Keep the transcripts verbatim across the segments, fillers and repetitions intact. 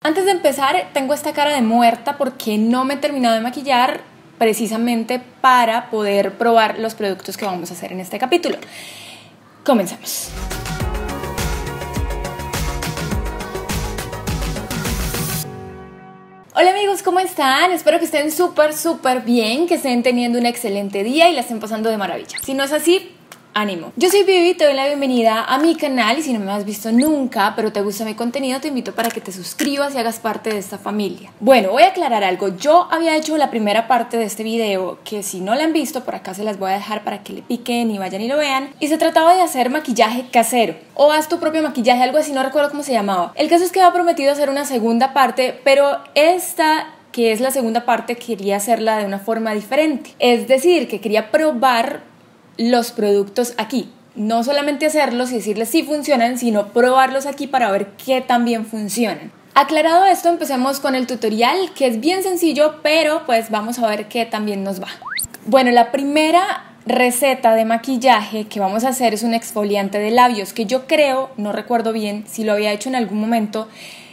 Antes de empezar, tengo esta cara de muerta porque no me he terminado de maquillar precisamente para poder probar los productos que vamos a hacer en este capítulo. Comencemos. Hola amigos, ¿cómo están? Espero que estén súper, súper bien, que estén teniendo un excelente día y la estén pasando de maravilla. Si no es así, ánimo. Yo soy Vivi, te doy la bienvenida a mi canal y si no me has visto nunca, pero te gusta mi contenido, te invito para que te suscribas y hagas parte de esta familia. Bueno, voy a aclarar algo. Yo había hecho la primera parte de este video, que si no la han visto, por acá se las voy a dejar para que le piquen y vayan y lo vean. Y se trataba de hacer maquillaje casero, o haz tu propio maquillaje, algo así, no recuerdo cómo se llamaba. El caso es que había prometido hacer una segunda parte, pero esta, que es la segunda parte, quería hacerla de una forma diferente. Es decir, que quería probar los productos aquí, no solamente hacerlos y decirles si funcionan, sino probarlos aquí para ver qué tan bien funcionan. Aclarado esto, empecemos con el tutorial, que es bien sencillo, pero pues vamos a ver qué tan bien nos va. Bueno, la primera receta de maquillaje que vamos a hacer es un exfoliante de labios, que yo creo, no recuerdo bien si lo había hecho en algún momento.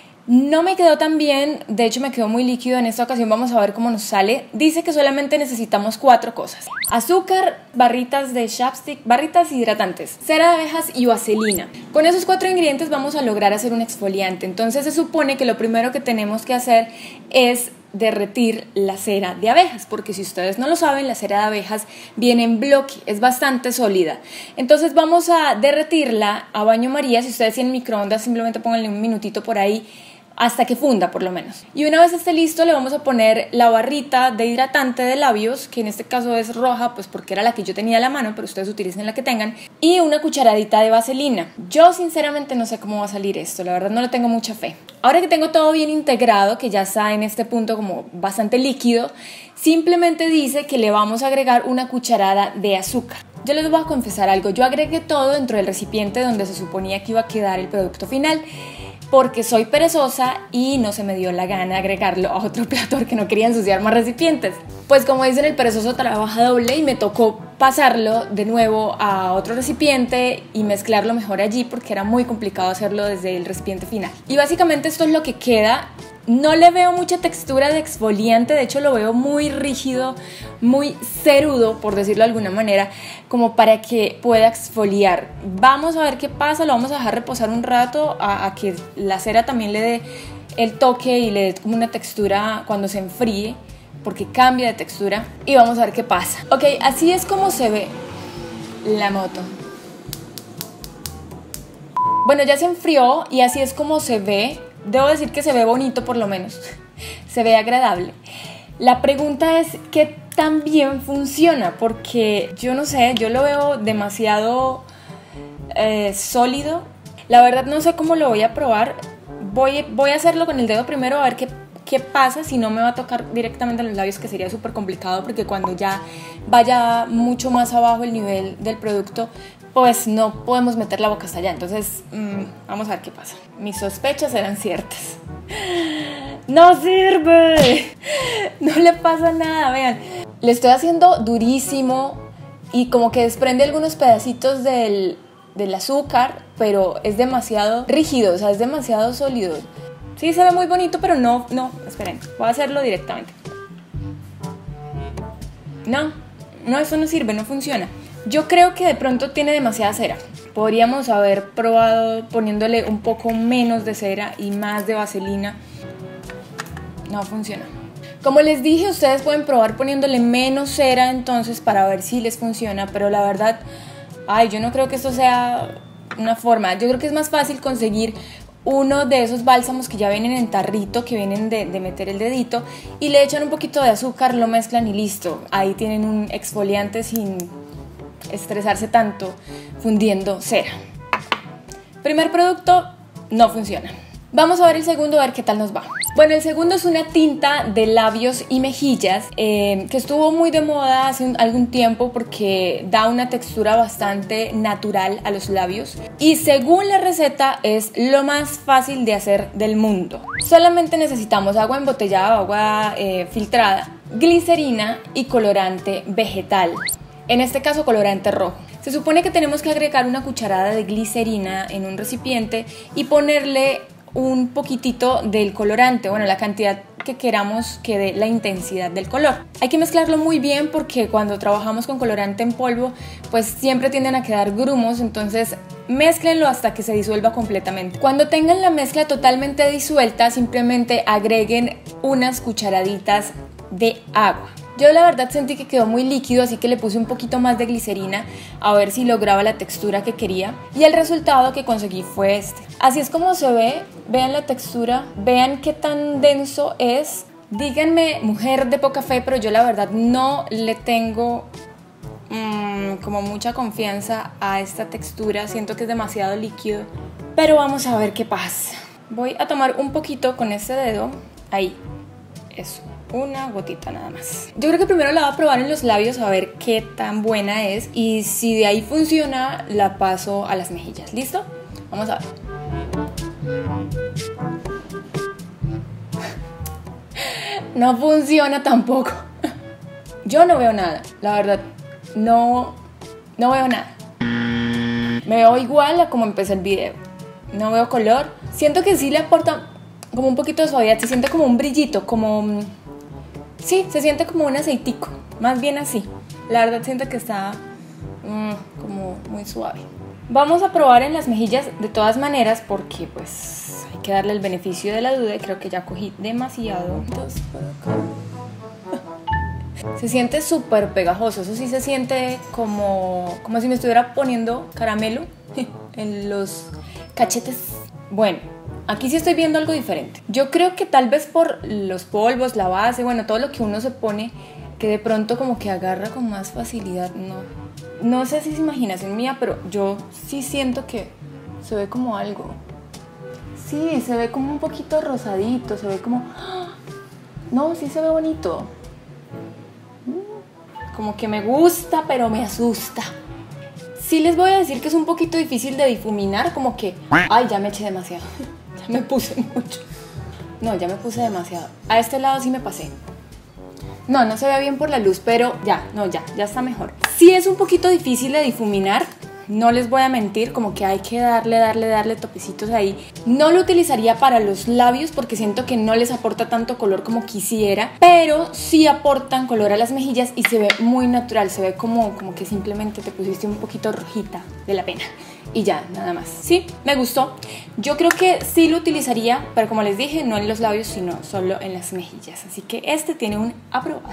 No me quedó tan bien, de hecho me quedó muy líquido. En esta ocasión vamos a ver cómo nos sale. Dice que solamente necesitamos cuatro cosas: azúcar, barritas de chapstick, barritas hidratantes, cera de abejas y vaselina. Con esos cuatro ingredientes vamos a lograr hacer un exfoliante. Entonces se supone que lo primero que tenemos que hacer es derretir la cera de abejas, porque si ustedes no lo saben, la cera de abejas viene en bloque, es bastante sólida. Entonces vamos a derretirla a baño María. Si ustedes tienen microondas, simplemente pónganle un minutito por ahí hasta que funda por lo menos. Y una vez esté listo, le vamos a poner la barrita de hidratante de labios, que en este caso es roja, pues porque era la que yo tenía a la mano, pero ustedes utilicen la que tengan, y una cucharadita de vaselina. Yo sinceramente no sé cómo va a salir esto, la verdad no le tengo mucha fe. Ahora que tengo todo bien integrado, que ya está en este punto como bastante líquido, simplemente dice que le vamos a agregar una cucharada de azúcar. Yo les voy a confesar algo, yo agregué todo dentro del recipiente donde se suponía que iba a quedar el producto final, porque soy perezosa y no se me dio la gana agregarlo a otro plato porque no quería ensuciar más recipientes. Pues como dicen, el perezoso trabaja doble y me tocó pasarlo de nuevo a otro recipiente y mezclarlo mejor allí porque era muy complicado hacerlo desde el recipiente final. Y básicamente esto es lo que queda. No le veo mucha textura de exfoliante, de hecho lo veo muy rígido, muy cerudo, por decirlo de alguna manera, como para que pueda exfoliar. Vamos a ver qué pasa, lo vamos a dejar reposar un rato a, a que la cera también le dé el toque y le dé como una textura cuando se enfríe, porque cambia de textura, y vamos a ver qué pasa. Ok, así es como se ve la moto. Bueno, ya se enfrió y así es como se ve. Debo decir que se ve bonito, por lo menos. Se ve agradable. La pregunta es ¿qué tan bien funciona? Porque yo no sé, yo lo veo demasiado eh, sólido. La verdad no sé cómo lo voy a probar. Voy, voy a hacerlo con el dedo primero a ver qué, qué pasa. Si no me va a tocar directamente los labios, que sería súper complicado, porque cuando ya vaya mucho más abajo el nivel del producto, pues no podemos meter la boca hasta allá. Entonces, mmm, vamos a ver qué pasa. Mis sospechas eran ciertas. ¡No sirve! No le pasa nada, vean. Le estoy haciendo durísimo y como que desprende algunos pedacitos del, del azúcar, pero es demasiado rígido, o sea, es demasiado sólido. Sí, se ve muy bonito, pero no, no, esperen, voy a hacerlo directamente. No, no, eso no sirve, no funciona. Yo creo que de pronto tiene demasiada cera. Podríamos haber probado poniéndole un poco menos de cera y más de vaselina. No funciona. Como les dije, ustedes pueden probar poniéndole menos cera entonces para ver si les funciona, pero la verdad, ay, yo no creo que esto sea una forma. Yo creo que es más fácil conseguir uno de esos bálsamos que ya vienen en tarrito, que vienen de, de meter el dedito, y le echan un poquito de azúcar, lo mezclan y listo. Ahí tienen un exfoliante sin estresarse tanto fundiendo cera. Primer producto, no funciona. Vamos a ver el segundo, a ver qué tal nos va. Bueno, el segundo es una tinta de labios y mejillas eh, que estuvo muy de moda hace un, algún tiempo porque da una textura bastante natural a los labios y según la receta es lo más fácil de hacer del mundo. Solamente necesitamos agua embotellada o agua eh, filtrada, glicerina y colorante vegetal. En este caso colorante rojo. Se supone que tenemos que agregar una cucharada de glicerina en un recipiente y ponerle un poquitito del colorante, bueno, la cantidad que queramos que dé la intensidad del color. Hay que mezclarlo muy bien porque cuando trabajamos con colorante en polvo, pues siempre tienden a quedar grumos, entonces mézclenlo hasta que se disuelva completamente. Cuando tengan la mezcla totalmente disuelta, simplemente agreguen unas cucharaditas de agua. Yo la verdad sentí que quedó muy líquido, así que le puse un poquito más de glicerina a ver si lograba la textura que quería, y el resultado que conseguí fue este. Así es como se ve, vean la textura, vean qué tan denso es. Díganme, mujer de poca fe, pero yo la verdad no le tengo mmm, como mucha confianza a esta textura, siento que es demasiado líquido, pero vamos a ver qué pasa. Voy a tomar un poquito con este dedo, ahí, eso. Una gotita nada más. Yo creo que primero la voy a probar en los labios a ver qué tan buena es, y si de ahí funciona la paso a las mejillas. ¿Listo? Vamos a ver. No funciona tampoco. Yo no veo nada, la verdad. No, no veo nada. Me veo igual a como empecé el video. No veo color. Siento que sí le aporta como un poquito de suavidad. Se siente como un brillito, como... Sí, se siente como un aceitico, más bien así. La verdad siento que está mmm, como muy suave. Vamos a probar en las mejillas de todas maneras porque pues hay que darle el beneficio de la duda, y creo que ya cogí demasiado. Entonces, por acá. Se siente súper pegajoso, eso sí se siente como, como si me estuviera poniendo caramelo en los cachetes. Bueno, aquí sí estoy viendo algo diferente. Yo creo que tal vez por los polvos, la base, bueno, todo lo que uno se pone, que de pronto como que agarra con más facilidad. No, no sé si es imaginación mía, pero yo sí siento que se ve como algo. Sí, se ve como un poquito rosadito, se ve como... No, sí se ve bonito. Como que me gusta, pero me asusta. Sí les voy a decir que es un poquito difícil de difuminar, como que... Ay, ya me eché demasiado. Ya me puse mucho. No, ya me puse demasiado. A este lado sí me pasé. No, no se ve bien por la luz, pero ya, no, ya, ya está mejor. Sí es un poquito difícil de difuminar, no les voy a mentir, como que hay que darle, darle, darle topecitos ahí. No lo utilizaría para los labios porque siento que no les aporta tanto color como quisiera, pero sí aportan color a las mejillas y se ve muy natural, se ve como, como que simplemente te pusiste un poquito rojita de la pena. Y ya, nada más. Sí, me gustó. Yo creo que sí lo utilizaría, pero como les dije, no en los labios, sino solo en las mejillas. Así que este tiene un aprobado.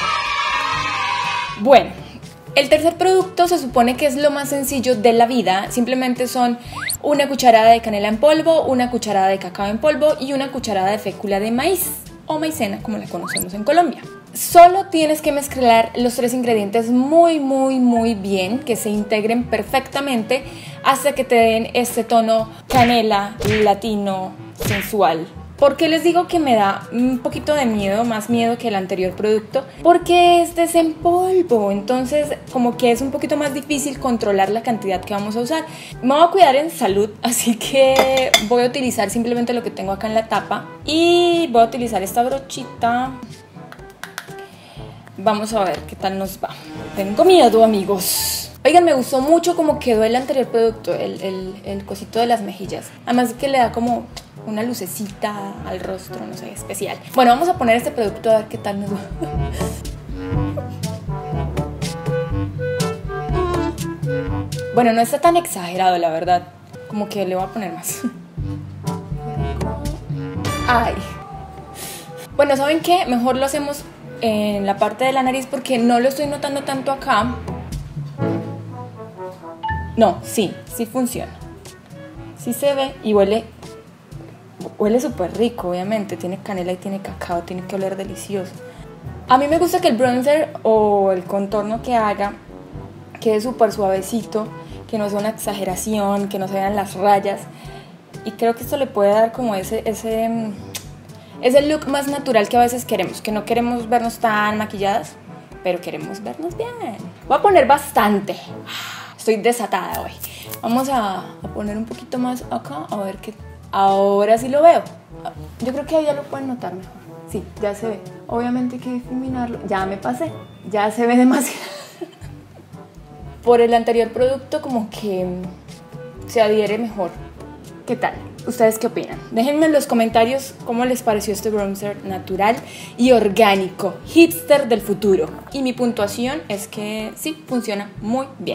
Bueno, el tercer producto se supone que es lo más sencillo de la vida. Simplemente son una cucharada de canela en polvo, una cucharada de cacao en polvo y una cucharada de fécula de maíz o maicena, como la conocemos en Colombia. Solo tienes que mezclar los tres ingredientes muy, muy, muy bien, que se integren perfectamente hasta que te den este tono canela, latino, sensual. ¿Por qué les digo que me da un poquito de miedo, más miedo que el anterior producto? Porque este es en polvo, entonces como que es un poquito más difícil controlar la cantidad que vamos a usar. Me voy a cuidar en salud, así que voy a utilizar simplemente lo que tengo acá en la tapa y voy a utilizar esta brochita. Vamos a ver qué tal nos va. Tengo miedo, amigos. Oigan, me gustó mucho cómo quedó el anterior producto, el, el, el cosito de las mejillas. Además que le da como una lucecita al rostro, no sé, especial. Bueno, vamos a poner este producto a ver qué tal nos va. Bueno, no está tan exagerado, la verdad. Como que le voy a poner más. Ay. Bueno, ¿saben qué? Mejor lo hacemos en la parte de la nariz porque no lo estoy notando tanto acá. No, sí, sí funciona. Sí se ve y huele, huele súper rico, obviamente. Tiene canela y tiene cacao, tiene que oler delicioso. A mí me gusta que el bronzer o el contorno que haga quede súper suavecito, que no sea una exageración, que no se vean las rayas. Y creo que esto le puede dar como ese... ese ese look más natural que a veces queremos, que no queremos vernos tan maquilladas, pero queremos vernos bien. Voy a poner bastante. Estoy desatada hoy. Vamos a, a poner un poquito más acá, a ver qué... Ahora sí lo veo. Yo creo que ahí ya lo pueden notar mejor. Sí, ya se ve. Obviamente hay que difuminarlo. Ya me pasé. Ya se ve demasiado. Por el anterior producto como que se adhiere mejor. ¿Qué tal? ¿ustedes qué opinan? Déjenme en los comentarios cómo les pareció este bronzer natural y orgánico, hipster del futuro. Y mi puntuación es que sí, funciona muy bien.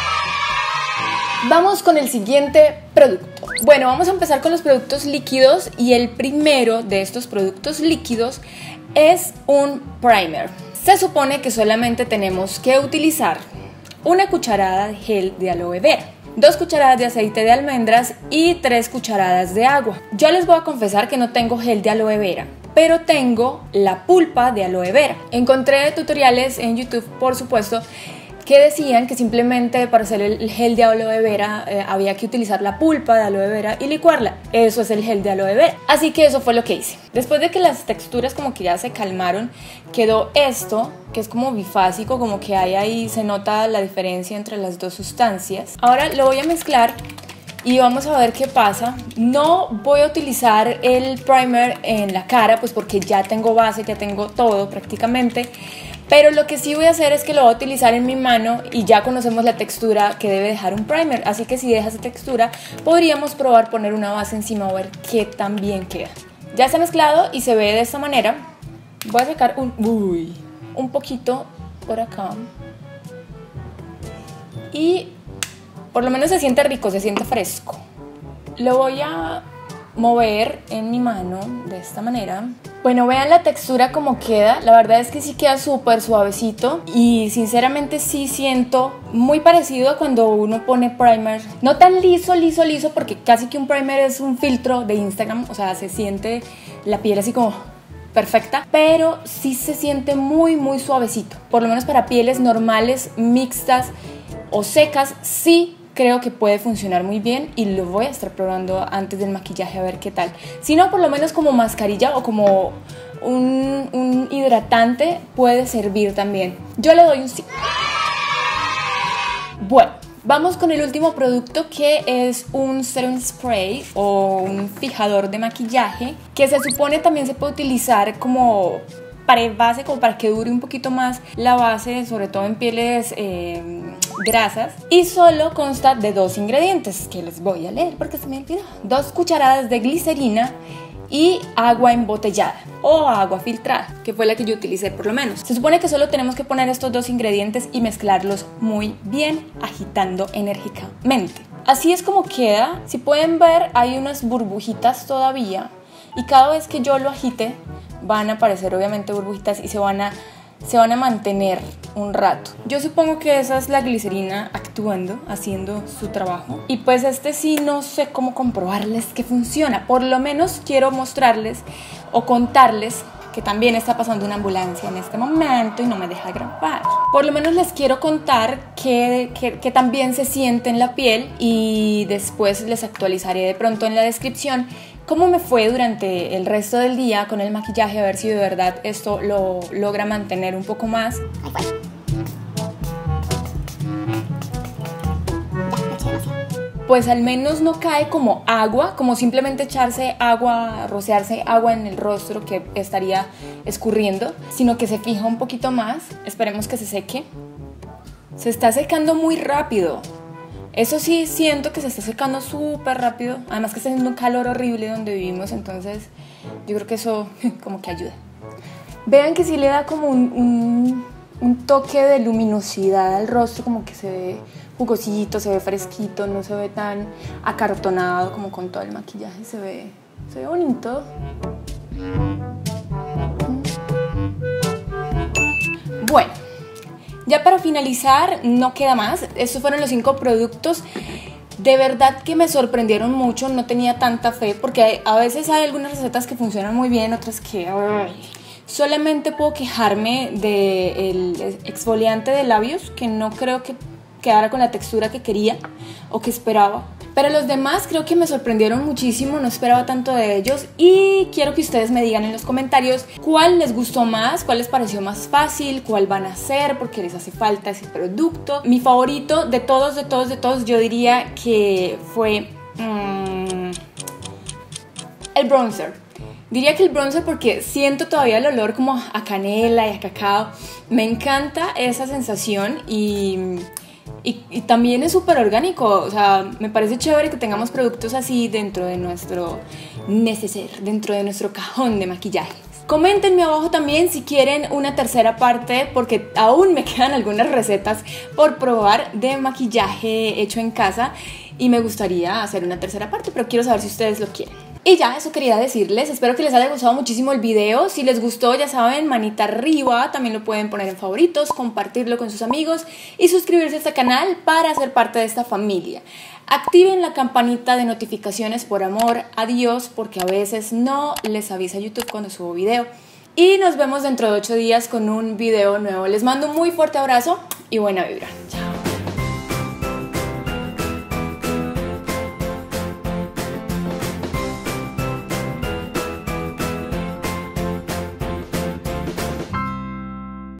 Vamos con el siguiente producto. Bueno, vamos a empezar con los productos líquidos y el primero de estos productos líquidos es un primer. Se supone que solamente tenemos que utilizar una cucharada de gel de aloe vera, dos cucharadas de aceite de almendras y tres cucharadas de agua. Yo les voy a confesar que no tengo gel de aloe vera, pero tengo la pulpa de aloe vera. Encontré tutoriales en YouTube, por supuesto, que decían que simplemente para hacer el gel de aloe vera eh, había que utilizar la pulpa de aloe vera y licuarla. Eso es el gel de aloe vera. Así que eso fue lo que hice. Después de que las texturas como que ya se calmaron, quedó esto, que es como bifásico, como que hay ahí, se nota la diferencia entre las dos sustancias. Ahora lo voy a mezclar y vamos a ver qué pasa. No voy a utilizar el primer en la cara, pues porque ya tengo base, ya tengo todo prácticamente. Pero lo que sí voy a hacer es que lo voy a utilizar en mi mano y ya conocemos la textura que debe dejar un primer. Así que si deja esa textura, podríamos probar poner una base encima o ver qué tan bien queda. Ya está mezclado y se ve de esta manera. Voy a sacar un, uy, un poquito por acá. Y por lo menos se siente rico, se siente fresco. Lo voy a mover en mi mano de esta manera. Bueno, vean la textura como queda. La verdad es que sí queda súper suavecito y sinceramente sí siento muy parecido a cuando uno pone primer. No tan liso, liso, liso, porque casi que un primer es un filtro de Instagram. O sea, se siente la piel así como perfecta, pero sí se siente muy, muy suavecito. Por lo menos para pieles normales, mixtas o secas, sí creo que puede funcionar muy bien y lo voy a estar probando antes del maquillaje a ver qué tal. Si no, por lo menos como mascarilla o como un, un hidratante puede servir también. Yo le doy un sí. Bueno, vamos con el último producto, que es un serum spray o un fijador de maquillaje, que se supone también se puede utilizar como pared base, como para que dure un poquito más la base, sobre todo en pieles eh, grasas, y solo consta de dos ingredientes que les voy a leer porque se me olvidó. Dos cucharadas de glicerina y agua embotellada o agua filtrada, que fue la que yo utilicé por lo menos. Se supone que solo tenemos que poner estos dos ingredientes y mezclarlos muy bien, agitando enérgicamente. Así es como queda. Si pueden ver, hay unas burbujitas todavía y cada vez que yo lo agite van a aparecer obviamente burbujitas y se van a, se van a mantener un rato. Yo supongo que esa es la glicerina actuando, haciendo su trabajo. Y pues este sí no sé cómo comprobarles que funciona. Por lo menos quiero mostrarles o contarles que también está pasando una ambulancia en este momento y no me deja grabar. Por lo menos les quiero contar que, que, que también se siente en la piel y después les actualizaré de pronto en la descripción cómo me fue durante el resto del día con el maquillaje, a ver si de verdad esto lo logra mantener un poco más. Pues al menos no cae como agua, como simplemente echarse agua, rociarse agua en el rostro que estaría escurriendo, sino que se fija un poquito más. Esperemos que se seque. Se está secando muy rápido. Eso sí, siento que se está secando súper rápido. Además que está haciendo un calor horrible donde vivimos, entonces yo creo que eso como que ayuda. Vean que sí le da como un, un, un toque de luminosidad al rostro, como que se ve jugosito, se ve fresquito, no se ve tan acartonado como con todo el maquillaje. Se ve, se ve bonito. Bueno, ya para finalizar, no queda más. Estos fueron los cinco productos. De verdad que me sorprendieron mucho, no tenía tanta fe, porque a veces hay algunas recetas que funcionan muy bien, otras que... Ay, solamente puedo quejarme del exfoliante de labios, que no creo que quedara con la textura que quería o que esperaba. Pero los demás creo que me sorprendieron muchísimo, no esperaba tanto de ellos y quiero que ustedes me digan en los comentarios cuál les gustó más, cuál les pareció más fácil, cuál van a hacer, porque les hace falta ese producto. Mi favorito de todos, de todos, de todos, yo diría que fue mmm, el bronzer. Diría que el bronzer porque siento todavía el olor como a canela y a cacao. Me encanta esa sensación y... Y, y también es súper orgánico, o sea, me parece chévere que tengamos productos así dentro de nuestro neceser, dentro de nuestro cajón de maquillaje. Coméntenme abajo también si quieren una tercera parte, porque aún me quedan algunas recetas por probar de maquillaje hecho en casa y me gustaría hacer una tercera parte, pero quiero saber si ustedes lo quieren. Y ya, eso quería decirles, espero que les haya gustado muchísimo el video. Si les gustó, ya saben, manita arriba, también lo pueden poner en favoritos, compartirlo con sus amigos y suscribirse a este canal para ser parte de esta familia. Activen la campanita de notificaciones por amor a Dios, porque a veces no les avisa YouTube cuando subo video. Y nos vemos dentro de ocho días con un video nuevo. Les mando un muy fuerte abrazo y buena vibra. Chao.